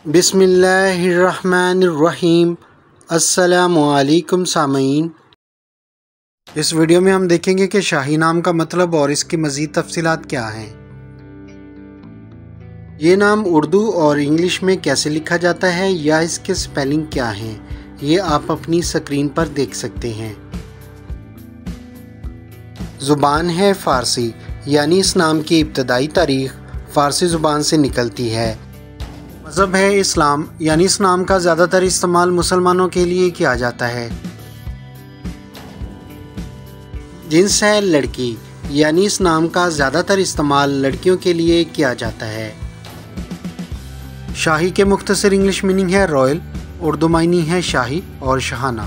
बिस्मिल्लाहिर्रहमानिर्रहीम। अस्सलामुअलैकुम सामीन। इस वीडियो में हम देखेंगे कि शाही नाम का मतलब और इसकी मज़ीद तफसीलात क्या हैं। ये नाम उर्दू और इंग्लिश में कैसे लिखा जाता है या इसके स्पेलिंग क्या हैं, ये आप अपनी स्क्रीन पर देख सकते हैं। ज़ुबान है फ़ारसी, यानी इस नाम की इब्तदाई तारीख़ फ़ारसी ज़ुबान से निकलती है। मज़हब है इस्लाम, यानी इस नाम का ज़्यादातर इस्तेमाल मुसलमानों के लिए किया जाता है। जिन्स है लड़की, यानी इस नाम का ज़्यादातर इस्तेमाल लड़कियों के लिए किया जाता है। शाही के मुख्तसर इंग्लिश मीनिंग है रॉयल, उर्दू मायनी है शाही और शहाना।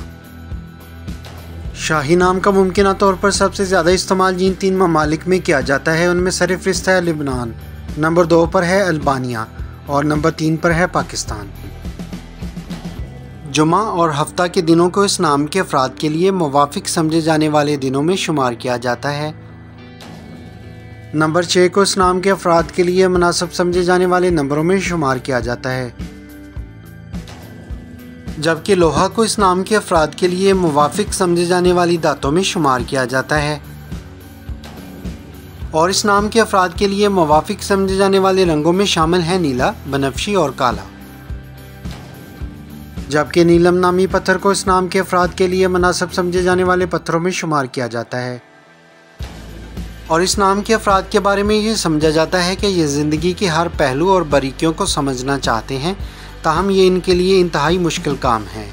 शाही नाम का मुमकिन तौर पर सबसे ज़्यादा इस्तेमाल जिन 3 ममालिक में किया जाता है उनमें सरफ़हरिस्त है लिबनान, नंबर 2 पर है अल्बानिया और नंबर 3 पर है पाकिस्तान। जुमा और हफ्ता के दिनों को इस नाम के अफराद के लिए मुवाफिक समझे जाने वाले दिनों में शुमार किया जाता है। नंबर 6 को इस नाम के अफराद के लिए मुनासिब समझे जाने वाले नंबरों में शुमार किया जाता है, जबकि लोहा को इस नाम के अफराद के लिए मुवाफिक समझे जाने वाली दातों में शुमार किया जाता है और इस नाम के अफराद के लिए मुवाफिक समझे जाने वाले रंगों में शामिल हैं नीला, बनफशी और काला। जबकि नीलम नामी पत्थर को इस नाम के अफराद के लिए मुनासिब समझे जाने वाले पत्थरों में शुमार किया जाता है और इस नाम के अफराद के बारे में ये समझा जाता है कि ये ज़िंदगी के हर पहलू और बारीकियों को समझना चाहते हैं, ताहम ये इनके लिए इंतहाई मुश्किल काम है।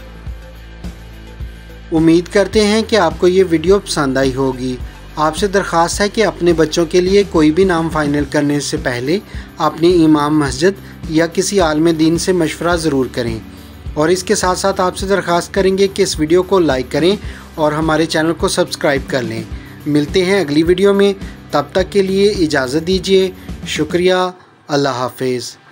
उम्मीद करते हैं कि आपको ये वीडियो पसंद आई होगी। आपसे दरख्वास्त है कि अपने बच्चों के लिए कोई भी नाम फ़ाइनल करने से पहले अपने इमाम मस्जिद या किसी आलिम दीन से मशवरा ज़रूर करें और इसके साथ साथ आपसे दरख्वास्त करेंगे कि इस वीडियो को लाइक करें और हमारे चैनल को सब्सक्राइब कर लें। मिलते हैं अगली वीडियो में, तब तक के लिए इजाज़त दीजिए। शुक्रिया। अल्लाह हाफ़िज़।